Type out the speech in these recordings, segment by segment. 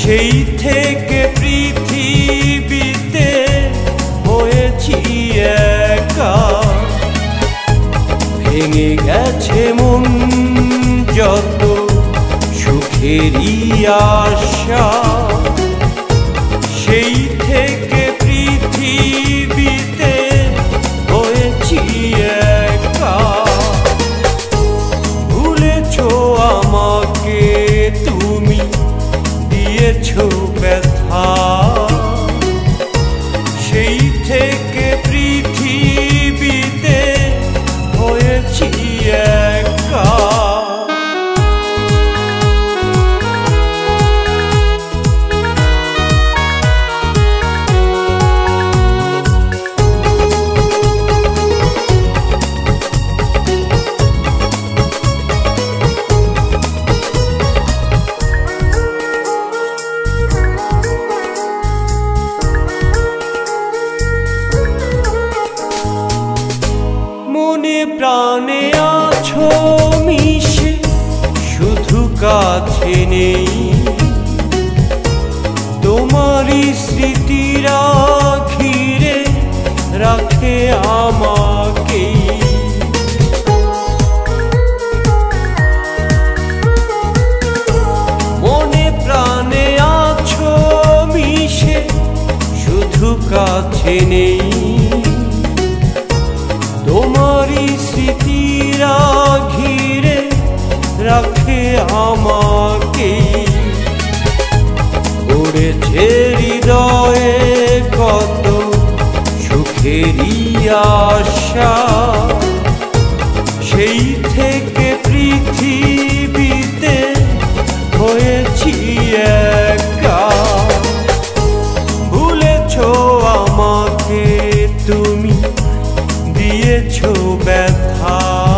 সেই থেকে পৃথিবীতে হয়েছি একা। ভেঙে গেছে মন যত সুখেরই আশা, সেই থেকে পৃথিবীতে হয়েছি একা। ভুলেছো আমাকে তুমি, দিয়েছো ব্যথা, সেই থেকে পৃথিবীতে হয়েছি একা। মনে প্রাণে আছো মিশে, শুধু কাছে নেই। তোমারই স্মৃতিরা ঘিরে রাখে আমাকে। মনে প্রাণে আছো মিশে, শুধু কাছে নেই। তোমারই স্মৃতিরা ঘিরে রাখে আমাকে। গড়েছে হৃদয়ে কত সুখেরই আশা, সেই থেকে পৃথিবীতে হয়েছি একা। ভুলেছো আমাকে তুমি, দিয়েছো ব্যথা,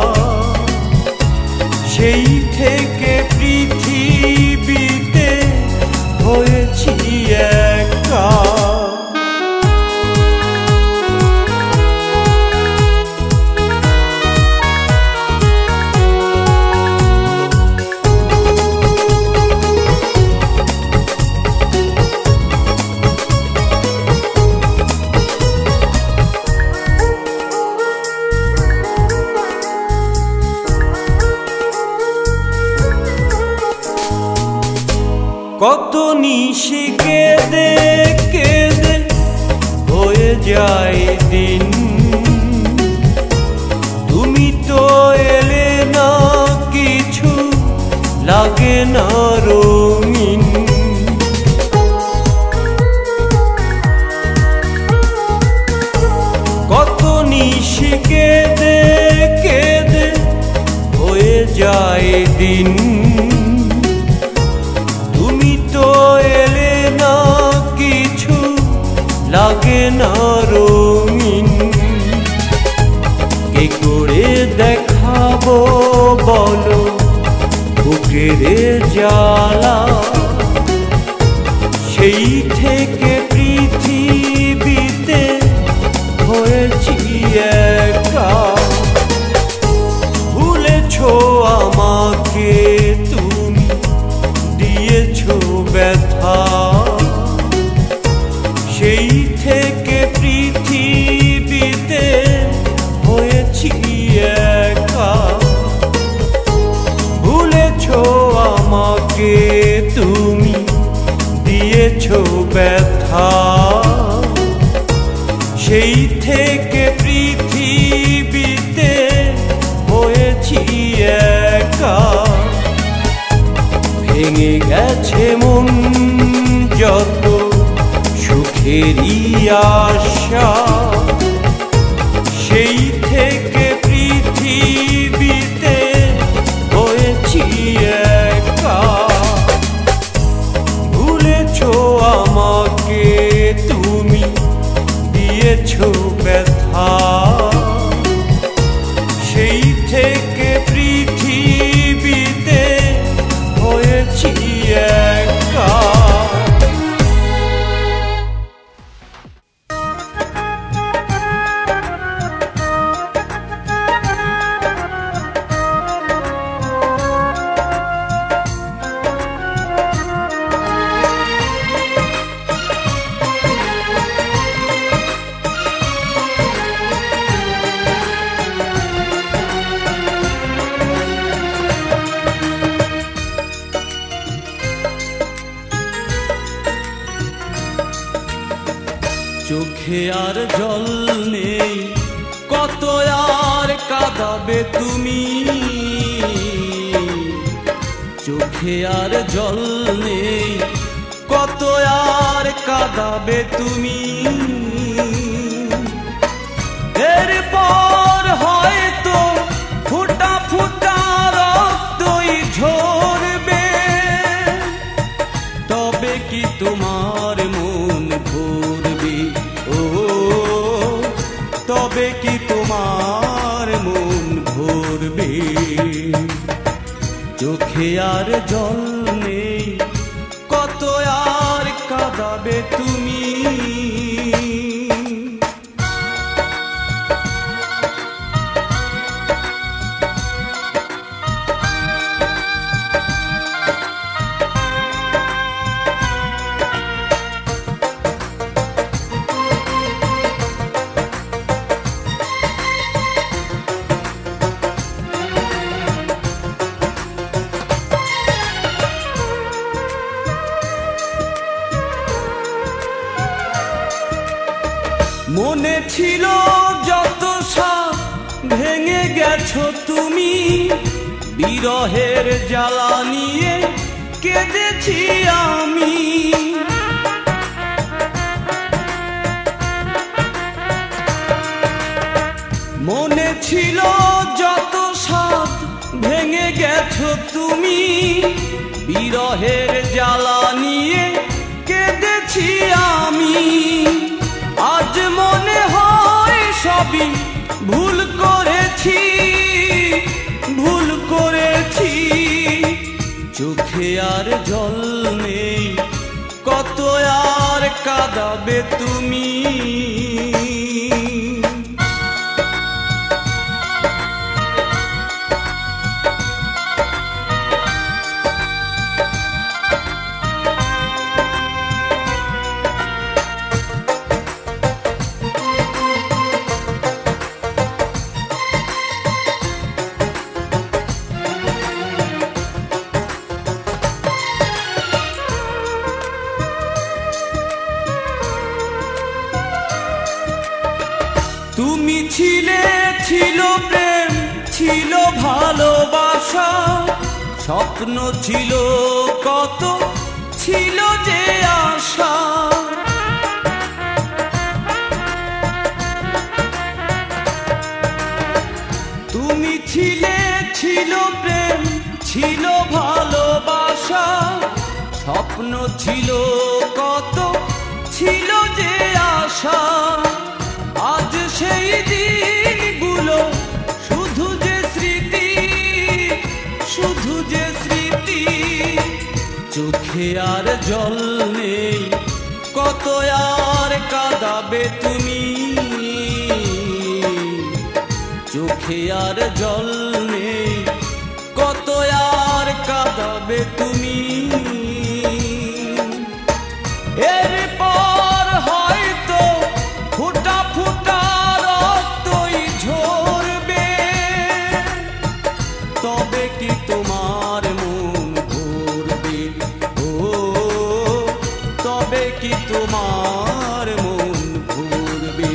সেই থেকে পৃথিবীতে হয়েছি একা। কত নিশি কেঁদে কেঁদে হয়ে যায় দিন, তুমি তো এলে না, কিছু লাগে না রঙিন। কত নিশি কেঁদে কেঁদে হয়ে যায় দিন, তো এলে না, কিছু লাগে না রঙিন। কে করে দেখাবো বলো বুকের জ্বালা, সেই থেকে পৃথিবীতে হয়েছি একা। ভুলেছো আমাকে তুমি, দিয়েছো ব্যথা, সেই থেকে পৃথিবীতে হয়েছি একা। ভুলেছো আমাকে তুমি, দিয়েছো ব্যথা, সেই থেকে পৃথিবীতে হয়েছি একা। ভেঙে গেছে মন যত সুখেরই আশা, সেই থেকে পৃথিবীতে হয়েছি একা। ভুলেছো আমাকে তুমি, দিয়েছো ব্যথা, সেই থেকে পৃথিবীতে হয়েছি একা। চোখে আর জল নেই, কত আর কাঁদাবে তুমি। চোখে আর জল নেই, কত আর কাঁদাবে তুমি। এরপর হয়তো ফুটা ফুটা রক্তই ঝরবে, তবে কি তোমার মন ভরবে? ও তবে কি তোমার মন ভরবে? চোখে আর জল নেই, কত আর কাঁদাবে তুমি। মনে ছিল যত সব ভেঙে গেছো তুমি, বিরহের জ্বালা নিয়ে কেঁদেছি আমি। মনে ছিল যত সব ভেঙে গেছো তুমি, বিরহের জ্বালা নিয়ে কেঁদেছি আমি। আজ মনে হয় সবই ভুল করেছি, ভুল করেছি। চোখে আর জল নেই, কত আর কাঁদাবে তুমি। তুমি ছিলে, ছিল প্রেম, ছিল ভালোবাসা, স্বপ্ন ছিল কত, ছিল যে আশা। তুমি ছিলে, ছিল প্রেম, ছিল ভালোবাসা, স্বপ্ন ছিল কত, ছিল যে আশা। আজ সেই দিনগুলো শুধু যে স্মৃতি, শুধু যে স্মৃতি। চোখে আর জল নেই, কত আর কাঁদাবে তুমি। চোখে আর জল নেই, কত আর কাঁদাবে তুমি। এরপর হয়তো ফুটা ফুটা রক্তই ঝরবে, তবে কি তোমার মন ভরবে? ও তবে কি তোমার মন ভরবে?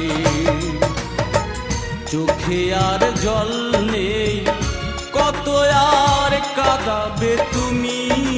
চোখে আর জল নেই, কত আর কাঁদাবে তুমি।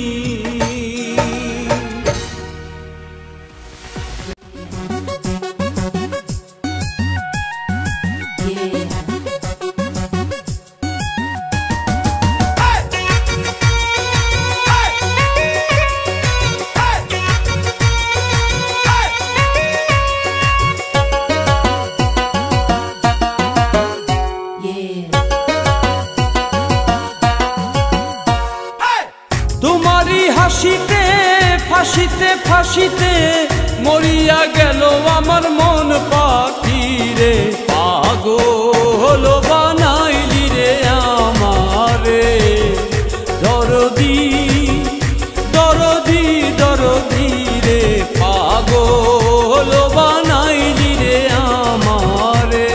তোমারই হাসিতে ফাঁসিতে ফাঁসিতে মরিয়া গেল আমার মন পাখি রে। পাগল বানাইলি রে আমারে, দরদি দরদি দরদি রে। পাগল বানাইলি রে আমারে।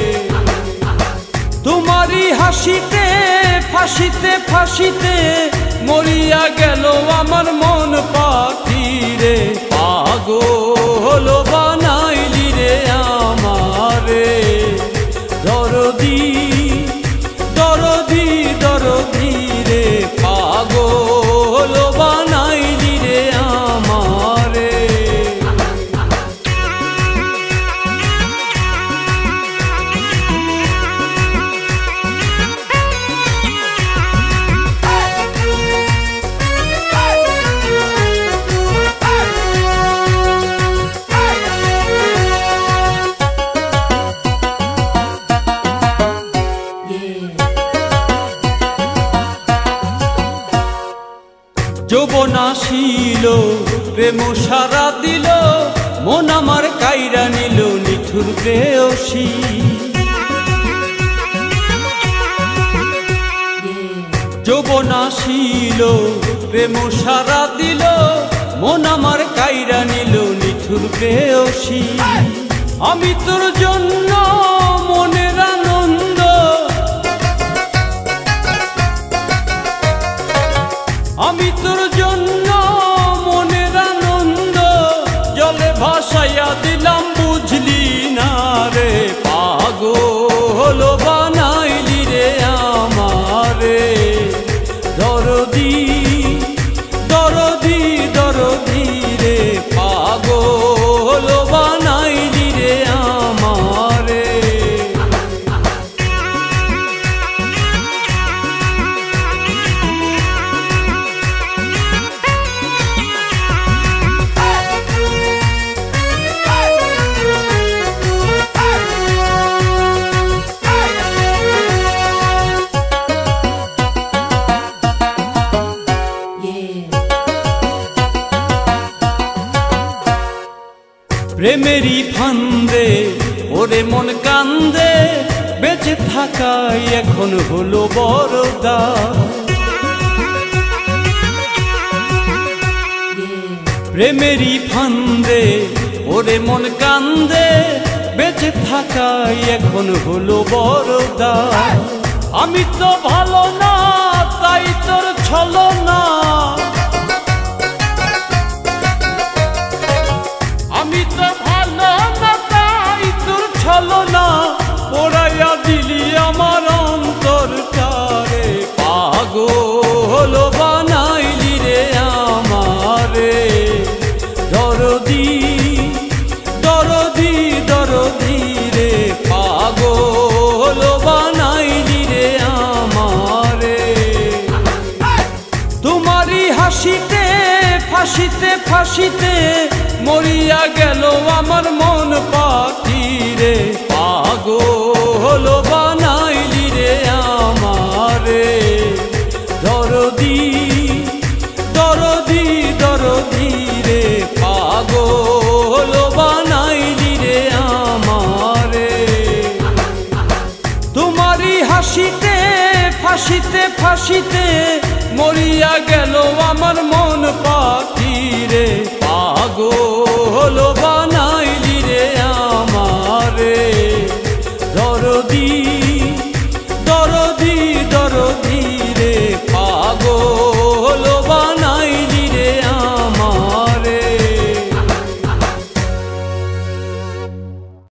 তোমারই হাসিতে ফাঁসিতে ফাঁসিতে মরিয়া গেল আমার মন পাখি রে। পাগল বানাইলি রে প্রেম সারা দিল মন আমার কাইরা নিল নিঠুর প্রেয়সী যৌবন আসিল প্রেম সারা দিল মন আমার কাইরা নিল নিঠুর প্রেয়সী আমি তোর জন্য মনের আনন্দ আমি তোর জন্য মনের আনন্দ জলে ভাসাইয়া দিলাম বুঝলি না রে পাগল বানাইলি রে আমারে দরদি দরদি দরদি রে পাগল বানাইলি রে আমারে প্রেমেরই ফান্দে ওরে মন কান্দে বেঁচে থাকাই এখন হলো বড়দা প্রেমেরই ফান্দে ওরে মন কান্দে বেঁচে থাকাই এখন হলো বড়দা আমি তো ভালো না তাই তোর ছলনা আমি তো ভালো না তাই তোর ছলনা পোড়াইয়া দিলি আমার অন্তরটারে পাগল বানাইলি রে আমারে দরদি দরদি দরদি রে পাগল বানাইলি রে আমারে তোমারই হাসিতে ফাঁসিতে ফাঁসিতে মরিয়া গেল আমার মন পাখি রে পাগল বানাইলি রে আমারে দরদি দরদি দরদি রে পাগল বানাইলি রে আমারে তোমারই হাসিতে ফাঁসিতে ফাঁসিতে মরিয়া গেল আমার মন পাখি রে পাগল